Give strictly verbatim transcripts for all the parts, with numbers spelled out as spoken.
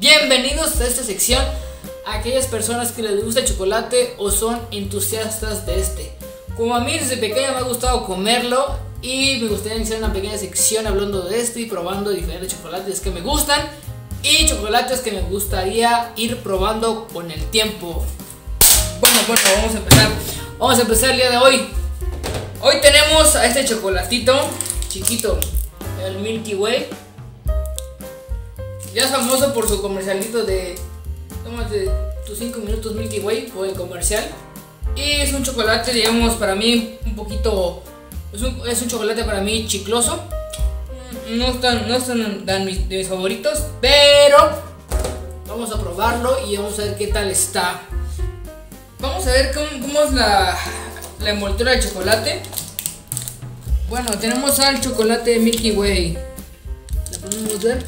Bienvenidos a esta sección a aquellas personas que les gusta el chocolate o son entusiastas de este. Como a mí desde pequeña me ha gustado comerlo y me gustaría iniciar una pequeña sección hablando de esto y probando diferentes chocolates que me gustan y chocolates que me gustaría ir probando con el tiempo. Bueno, bueno, vamos a empezar. Vamos a empezar el día de hoy. Hoy tenemos a este chocolatito chiquito, el Milky Way. Ya es famoso por su comercialito de tómate tus cinco minutos Milky Way, por el comercial. Y es un chocolate, digamos, para mí un poquito, es un, es un chocolate para mí chicloso. No están, no están de mis, de mis favoritos, pero vamos a probarlo y vamos a ver qué tal está. Vamos a ver cómo, cómo es la, la envoltura de chocolate. Bueno, tenemos al chocolate Milky Way. La podemos ver.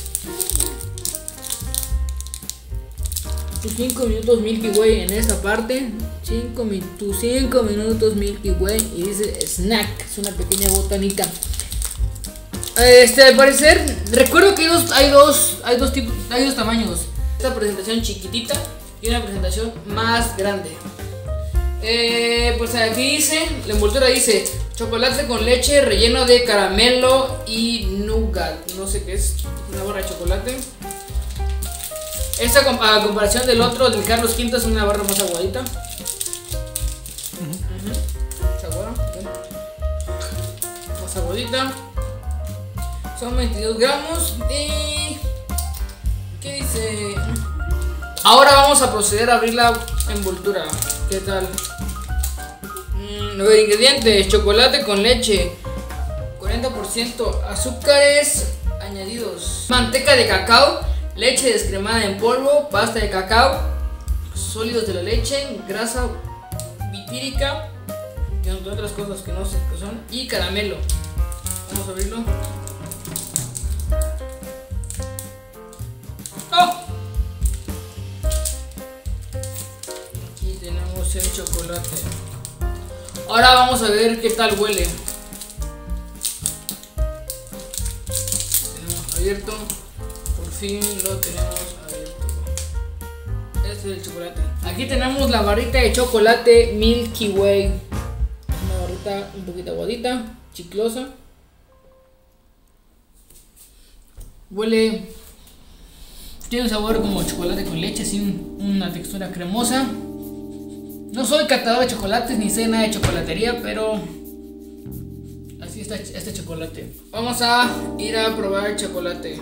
Tus cinco minutos Milky Way en esta parte. cinco tus cinco minutos Milky Way. Y dice snack. Es una pequeña botanita. Este, al parecer, recuerdo que hay dos, hay dos, hay dos tipos, hay dos tamaños. Esta presentación chiquitita y una presentación más grande. Eh, pues aquí dice, la envoltura dice chocolate con leche relleno de caramelo y nougat. No sé qué es, una barra de chocolate. Esta a comparación del otro, del Carlos Quinto, es una barra más aguadita. Uh-huh. Uh-huh. Más aguadita. Son veintidós gramos y... ¿qué dice? Ahora vamos a proceder a abrir la envoltura. ¿Qué tal? Mm, a ver, ingredientes: chocolate con leche, cuarenta por ciento azúcares añadidos, manteca de cacao, leche descremada en polvo, pasta de cacao, sólidos de la leche, grasa vitírica, y otras cosas que no sé qué son, y caramelo. Vamos a abrirlo. ¡Oh! Aquí tenemos el chocolate. Ahora vamos a ver qué tal huele. Tenemos abierto. Por fin lo tenemos abierto. Este es el chocolate. Aquí tenemos la barrita de chocolate Milky Way. Una barrita un poquito aguadita, chiclosa. Huele... tiene un sabor como chocolate con leche, así un, una textura cremosa. No soy catador de chocolates ni sé nada de chocolatería, pero así está este chocolate. Vamos a ir a probar el chocolate.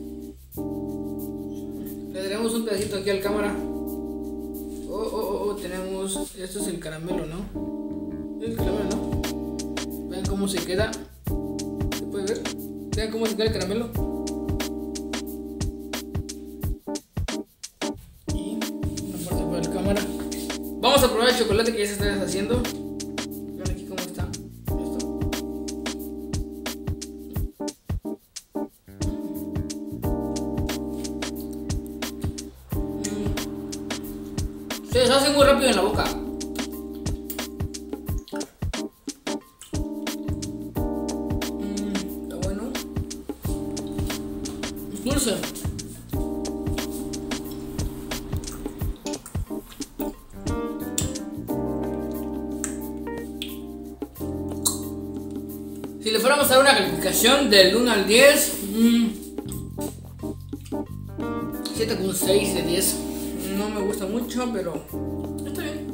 Le daremos un pedacito aquí al cámara. Oh, oh, oh, oh, tenemos... esto es el caramelo, ¿no? El caramelo, ¿no? Vean cómo se queda. ¿Se puede ver? Vean cómo se queda el caramelo. Vamos a probar el chocolate que ya se está deshaciendo. Vean aquí cómo está. Esto. Mm. Se deshace muy rápido en la boca. Mm, está bueno. Es dulce. Si le fuéramos a dar una calificación del uno al diez, mmm, siete coma seis de diez. No me gusta mucho, pero está bien.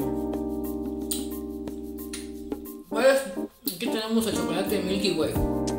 Pues aquí tenemos el chocolate Milky Way.